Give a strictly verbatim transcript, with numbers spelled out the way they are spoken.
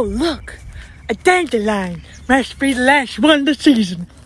Oh, look, a dandelion. Must be the last one of the season.